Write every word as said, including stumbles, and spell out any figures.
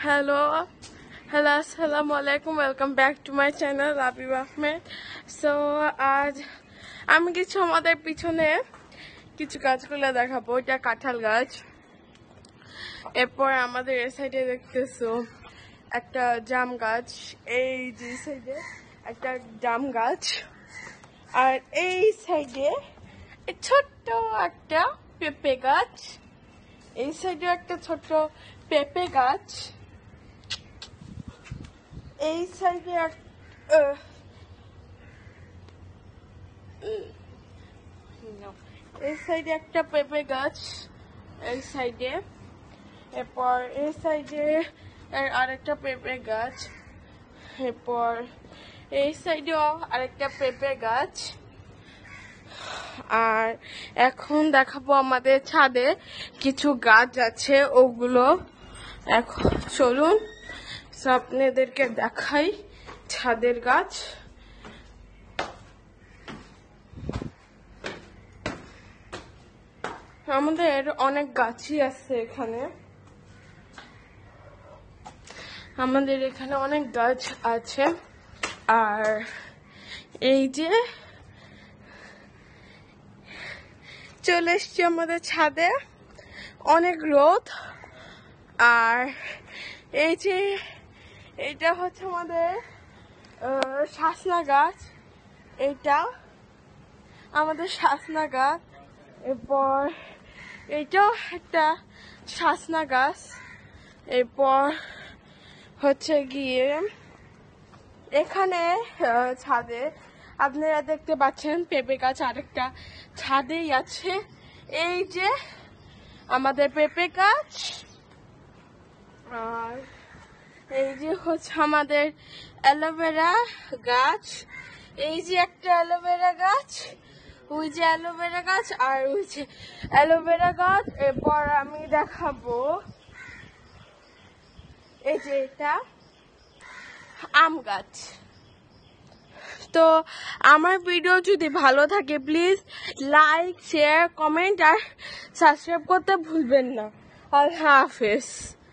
Hello hello আসসালামু আলাইকুম, welcome back to my channel Rabib Ahmed. So আজ আমি কিছু আমাদের পিছনে কিছু গাছগুলো দেখাবো। এটা কাঁঠাল গাছ, এরপর আমাদের এই সাইডে দেখতেছো একটা জাম গাছ, এই যে সাইডে একটা জাম গাছ, আর এই সাইডে ছোট্ট একটা পেঁপে গাছ, এই সাইডে একটা ছোট্ট পেঁপে গাছ, এই সাইডে এই সাইডে একটা পেঁপে গাছ, এই সাইডে, এরপর এই সাইডে আরেকটা পেঁপে গাছ, এরপর এই সাইডেও আরেকটা পেঁপে গাছ। আর এখন দেখাবো আমাদের ছাদে কিছু গাছ আছে, ওগুলো এখন চলুন আপনাদেরকে দেখাই ছাদের গাছ। আমাদের অনেক গাছই আছে এখানে, আমাদের এখানে অনেক গাছ আছে। আর এই যে চলে এসছি আমাদের ছাদে, অনেক রোদ। আর এই যে এটা হচ্ছে আমাদের শাসনা গাছ, এইটা আমাদের শাসনা গাছ, এরপর এইটাও একটা শাসনা গাছ, এরপর হচ্ছে গিয়ে এখানে ছাদে আপনারা দেখতে পাচ্ছেন পেঁপে গাছ আরেকটা ছাদেই আছে। এই যে আমাদের পেঁপে গাছ, আর এই যে হচ্ছে আমাদের অ্যালোভেরা গাছ, এই যে একটা অ্যালোভেরা গাছ, ওই যে অ্যালোভেরা গাছ, আর ওই যে অ্যালোভেরা গাছ। এরপর আমি দেখাবো এই যে এটা আম গাছ। তো আমার ভিডিও যদি ভালো থাকে প্লিজ লাইক, শেয়ার, কমেন্ট আর সাবস্ক্রাইব করতে ভুলবেন না। আল্লাহ হাফেজ।